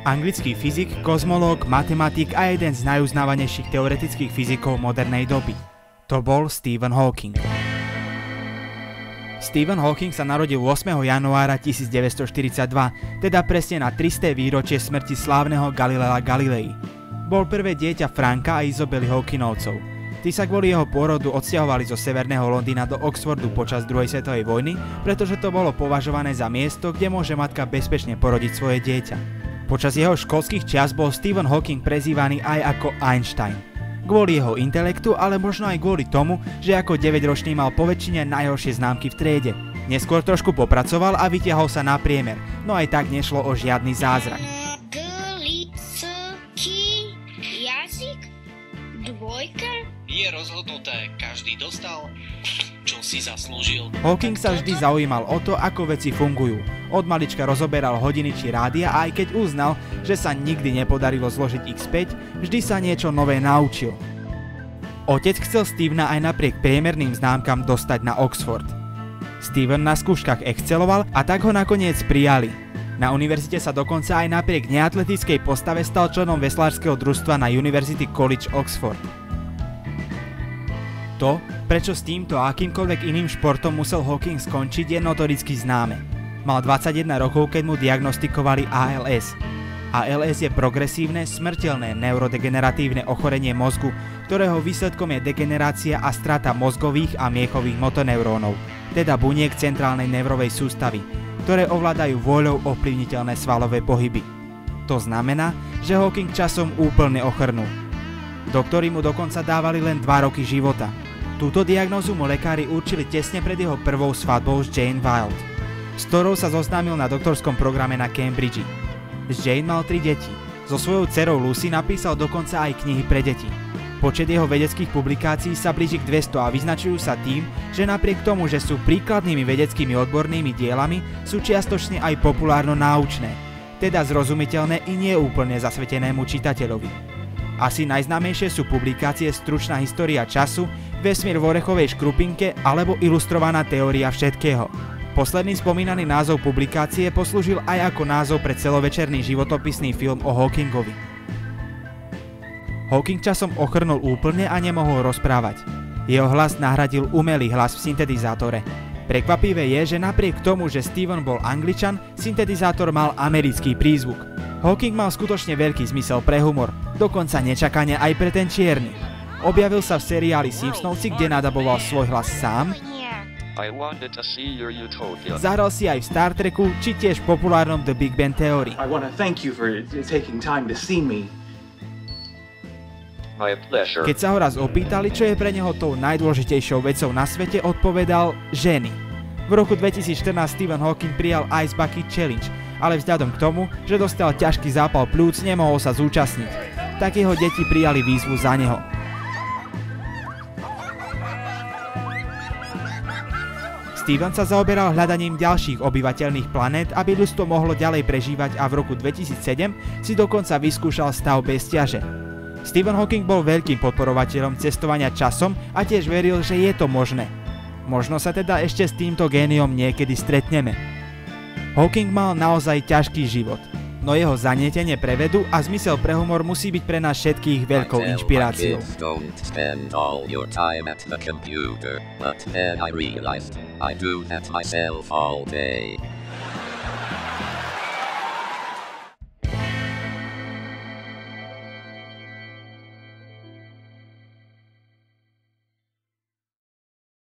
Anglický fyzik, kozmológ, matematik a jeden z najuznávanejších teoretických fyzikov modernej doby. To bol Stephen Hawking. Stephen Hawking sa narodil 8. januára 1942, teda presne na 300. výročie smrti slávneho Galilea Galilei. Bol prvé dieťa Franka a Izabely Hawkingovcov. Tí sa kvôli jeho pôrodu odsťahovali zo severného Londýna do Oxfordu počas druhej svetovej vojny, pretože to bolo považované za miesto, kde môže matka bezpečne porodiť svoje dieťa. Počas jeho školských čias bol Stephen Hawking prezývaný aj ako Einstein. Kvôli jeho intelektu, ale možno aj kvôli tomu, že ako 9-ročný mal poväčšine najhoršie známky v triede. Neskôr trošku popracoval a vytiahol sa na priemer, no aj tak nešlo o žiadny zázrak. Jazyk? Dvojka? Je rozhodnuté, každý dostal, čo si zaslúžil. Hawking sa vždy zaujímal o to, ako veci fungujú. Od malička rozoberal hodiny či rádia a aj keď uznal, že sa nikdy nepodarilo zložiť ich späť, vždy sa niečo nové naučil. Otec chcel Stephena aj napriek priemerným známkam dostať na Oxford. Stephen na skúškach exceloval a tak ho nakoniec prijali. Na univerzite sa dokonca aj napriek neatletickej postave stal členom veslárskeho družstva na University College Oxford. To, prečo s týmto a akýmkoľvek iným športom musel Hawking skončiť, je notoricky známe. Mal 21 rokov, keď mu diagnostikovali ALS. ALS je progresívne, smrteľné neurodegeneratívne ochorenie mozgu, ktorého výsledkom je degenerácia a strata mozgových a miechových motoneurónov, teda buniek centrálnej neurovej sústavy, ktoré ovládajú vôľou ovplyvniteľné svalové pohyby. To znamená, že Hawking časom úplne ochrnul. Doktori mu dokonca dávali len 2 roky života. Túto diagnózu mu lekári určili tesne pred jeho prvou svadbou s Jane Wilde, s ktorou sa zoznámil na doktorskom programe na Cambridge. S Jane mal 3 deti. So svojou dcerou Lucy napísal dokonca aj knihy pre deti. Počet jeho vedeckých publikácií sa blíži k 200 a vyznačujú sa tým, že napriek tomu, že sú príkladnými vedeckými odbornými dielami, sú čiastočne aj populárno-náučné, teda zrozumiteľné i nie úplne zasvetenému čitateľovi. Asi najznámejšie sú publikácie Stručná história času, Vesmír v orechovej škrupinke alebo Ilustrovaná teória všetkého. Posledný spomínaný názov publikácie poslúžil aj ako názov pre celovečerný životopisný film o Hawkingovi. Hawking časom ochrnul úplne a nemohol rozprávať. Jeho hlas nahradil umelý hlas v syntetizátore. Prekvapivé je, že napriek tomu, že Stephen bol Angličan, syntetizátor mal americký prízvuk. Hawking mal skutočne veľký zmysel pre humor, dokonca nečakane aj pre ten čierny. Objavil sa v seriáli Simpsonovci, kde nadaboval svoj hlas sám, zahral si aj v Star Treku, či tiež v populárnom The Big Bang Theory. Keď sa ho raz opýtali, čo je pre neho tou najdôležitejšou vecou na svete, odpovedal ženy. V roku 2014 Stephen Hawking prijal Ice Bucket Challenge, ale vzhľadom k tomu, že dostal ťažký zápal pľúc, nemohol sa zúčastniť. Tak jeho deti prijali výzvu za neho. Stephen sa zaoberal hľadaním ďalších obyvateľných planét, aby ľudstvo mohlo ďalej prežívať a v roku 2007 si dokonca vyskúšal stav bez ťaže. Stephen Hawking bol veľkým podporovateľom cestovania časom a tiež veril, že je to možné. Možno sa teda ešte s týmto géniom niekedy stretneme. Hawking mal naozaj ťažký život, no jeho zanietenie pre vedu a zmysel pre humor musí byť pre nás všetkých veľkou inšpiráciou. I do that myself all day.